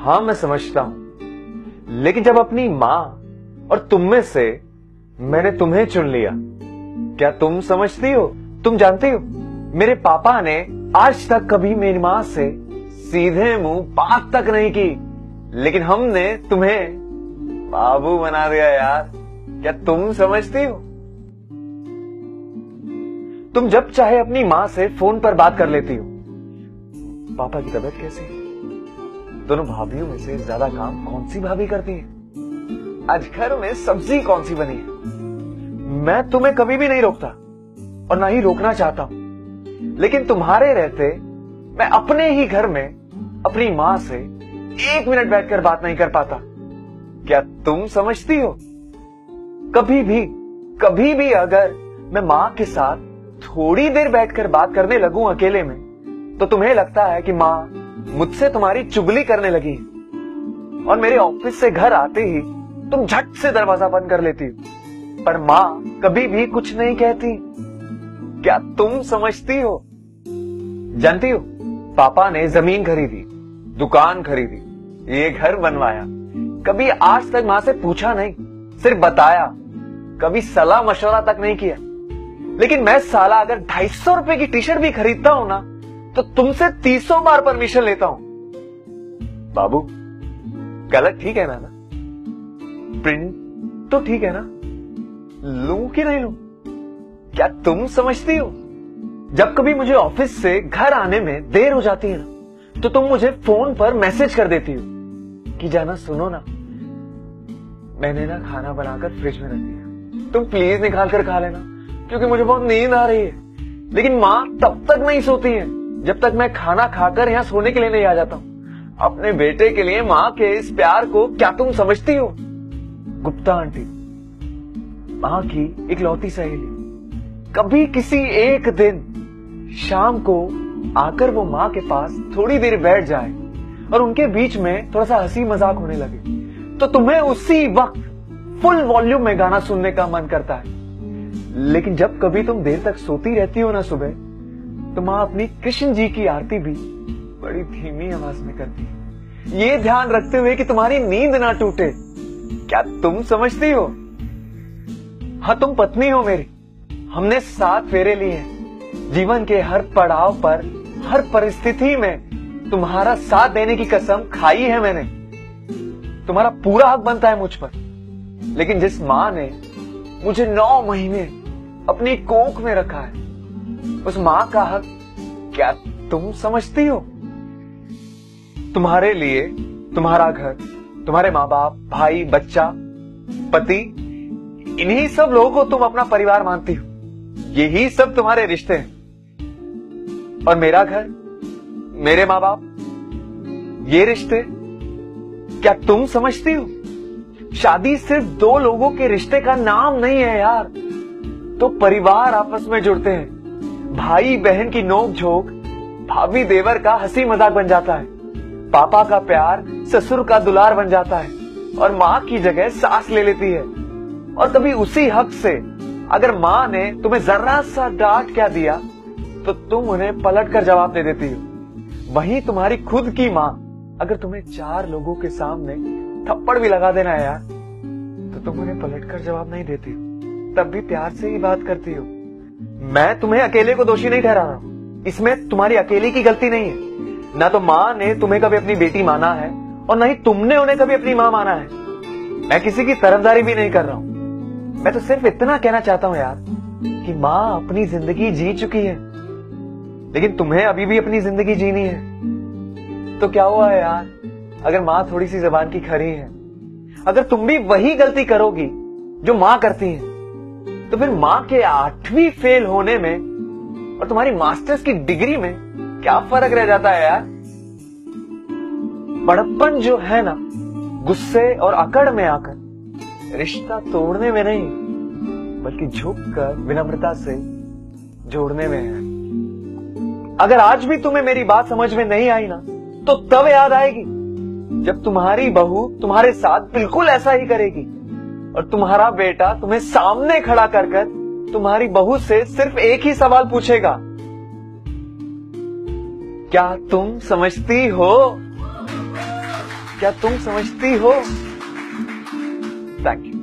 हाँ मैं समझता हूं, लेकिन जब अपनी मां और तुम में से मैंने तुम्हें चुन लिया, क्या तुम समझती हो? तुम जानती हो, मेरे पापा ने आज तक कभी मेरी मां से सीधे मुंह बात तक नहीं की, लेकिन हमने तुम्हें बाबू बना दिया यार। क्या तुम समझती हो? तुम जब चाहे अपनी मां से फोन पर बात कर लेती हो। पापा की तबीयत कैसी है? दोनों भाभीियों में से ज्यादा काम कौन सी भाभी करती है? आज घर में सब्जी कौन सी बनी है? मैं तुम्हें कभी भी नहीं रोकता और ना ही रोकना चाहता हूं, लेकिन तुम्हारे रहते मैं अपने ही घर में अपनी मां से 1 मिनट बैठकर बात नहीं कर पाता। क्या तुम समझती हो? कभी भी अगर मैं मां के साथ थोड़ी देर बैठकर बात करने लगूं अकेले में, तो तुम्हें लगता है कि मां मुझसे तुम्हारी चुगली करने लगी है और मेरे ऑफिस से घर आते ही तुम झट से दरवाजा बंद कर लेती हो, पर मां कभी भी कुछ नहीं कहती। क्या तुम समझती हो? जानती हो, पापा ने जमीन खरीदी, दुकान खरीदी, ये घर बनवाया, कभी आज तक मां से पूछा नहीं, सिर्फ बताया, कभी सलाह मशवरा तक नहीं किया। लेकिन मैं साला अगर 250 रुपए की टी शर्ट भी खरीदता हूं ना, तो तुमसे 300 बार परमिशन लेता हूं। बाबू, कलर ठीक है ना? प्रिंट तो ठीक है ना? लूं कि नहीं लूं? क्या तुम समझती हो? जब कभी मुझे ऑफिस से घर आने में देर हो जाती है ना, तो तुम मुझे फोन पर मैसेज कर देती हो कि जाना सुनो ना, मैंने ना खाना बनाकर फ्रिज में रख दिया, तुम प्लीज निकाल कर खा लेना, क्योंकि मुझे बहुत नींद आ रही है। लेकिन मां तब तक नहीं सोती है जब तक मैं खाना खाकर यहां सोने के लिए नहीं आ जाता हूं। अपने बेटे के लिए मां के इस प्यार को क्या तुम समझती हो? गुप्ता आंटी, मां की इकलौती सहेली, कभी किसी एक दिन शाम को आकर वो मां के पास थोड़ी देर बैठ जाए और उनके बीच में थोड़ा सा हंसी मजाक होने लगे, तो तुम्हें उसी वक्त फुल वॉल्यूम में गाना सुनने का मन करता है। लेकिन जब कभी तुम देर तक सोती रहती हो ना सुबह, तो मां अपनी कृष्ण जी की आरती भी बड़ी धीमी आवाज में करती है, ये ध्यान रखते हुए कि तुम्हारी नींद ना टूटे। क्या तुम समझती हो? हाँ, तुम पत्नी हो मेरी, हमने 7 फेरे लिए हैं। जीवन के हर पड़ाव पर, हर परिस्थिति में तुम्हारा साथ देने की कसम खाई है मैंने। तुम्हारा पूरा हक बनता है मुझ पर। लेकिन जिस मां ने मुझे 9 महीने अपनी कोख में रखा है, उस मां का हक क्या तुम समझती हो? तुम्हारे लिए तुम्हारा घर, तुम्हारे माँ बाप, भाई, बच्चा, पति, इन्हीं सब लोगों को तुम अपना परिवार मानती हो। यही सब तुम्हारे रिश्ते हैं। और मेरा घर, मेरे माँ बाप, ये रिश्ते क्या तुम समझती हो? शादी सिर्फ 2 लोगों के रिश्ते का नाम नहीं है यार, तो परिवार आपस में जुड़ते हैं। भाई बहन की नोक झोंक भाभी देवर का हंसी मजाक बन जाता है, पापा का प्यार ससुर का दुलार बन जाता है, और मां की जगह सास ले लेती है। और कभी उसी हक से अगर मां ने तुम्हें जरा सा डांट क्या दिया, तो तुम उन्हें पलट कर जवाब दे देती हो। वहीं तुम्हारी खुद की मां अगर तुम्हें 4 लोगों के सामने थप्पड़ भी लगा देना है यार, तो तुम उन्हें पलट कर जवाब नहीं देती हो, तब भी प्यार से ही बात करती हो। मैं तुम्हें अकेले को दोषी नहीं ठहरा रहा हूं, इसमें तुम्हारी अकेली की गलती नहीं है। ना तो मां ने तुम्हें कभी अपनी बेटी माना है और ना ही तुमने उन्हें कभी अपनी मां माना है। मैं किसी की तरफदारी भी नहीं कर रहा हूं, मैं तो सिर्फ इतना कहना चाहता हूं यार कि मां अपनी जिंदगी जी चुकी है, लेकिन तुम्हें अभी भी अपनी जिंदगी जीनी है। तो क्या हुआ है यार अगर मां थोड़ी सी जबान की खरी है? अगर तुम भी वही गलती करोगी जो मां करती है, तो फिर मां के 8वीं फेल होने में और तुम्हारी मास्टर्स की डिग्री में क्या फर्क रह जाता है यार? बड़प्पन जो है ना, गुस्से और अकड़ में आकर रिश्ता तोड़ने में नहीं, बल्कि झुककर विनम्रता से जोड़ने में है। अगर आज भी तुम्हें मेरी बात समझ में नहीं आई ना, तो तब याद आएगी जब तुम्हारी बहू तुम्हारे साथ बिल्कुल ऐसा ही करेगी और तुम्हारा बेटा तुम्हें सामने खड़ा कर तुम्हारी बहू से सिर्फ एक ही सवाल पूछेगा, क्या तुम समझती हो? क्या तुम समझती हो? Thank you.